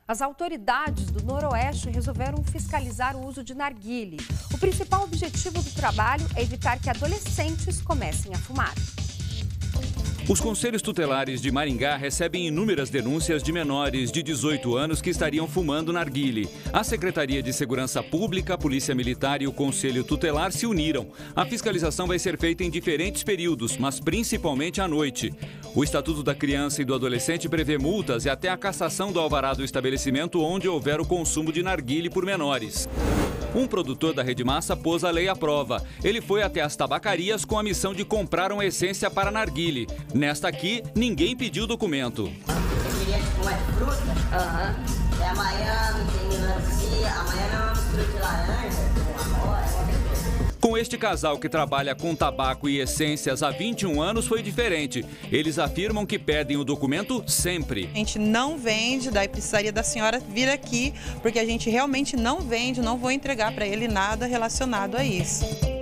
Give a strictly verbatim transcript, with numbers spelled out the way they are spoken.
As autoridades do Noroeste resolveram fiscalizar o uso de narguile. O principal objetivo do trabalho é evitar que adolescentes comecem a fumar. Os conselhos tutelares de Maringá recebem inúmeras denúncias de menores de dezoito anos que estariam fumando narguile. A Secretaria de Segurança Pública, a Polícia Militar e o Conselho Tutelar se uniram. A fiscalização vai ser feita em diferentes períodos, mas principalmente à noite. O Estatuto da Criança e do Adolescente prevê multas e até a cassação do alvará do estabelecimento onde houver o consumo de narguile por menores. Um produtor da Rede Massa pôs a lei à prova. Ele foi até as tabacarias com a missão de comprar uma essência para narguile. Nesta aqui, ninguém pediu documento. Eu queria uma fruta. Aham. Uhum. É amanhã, tem melancia, amanhã não é uma mistura de laranja, com amora. Com este casal que trabalha com tabaco e essências há vinte e um anos foi diferente. Eles afirmam que pedem o documento sempre. A gente não vende, daí precisaria da senhora vir aqui, porque a gente realmente não vende, não vou entregar para ele nada relacionado a isso.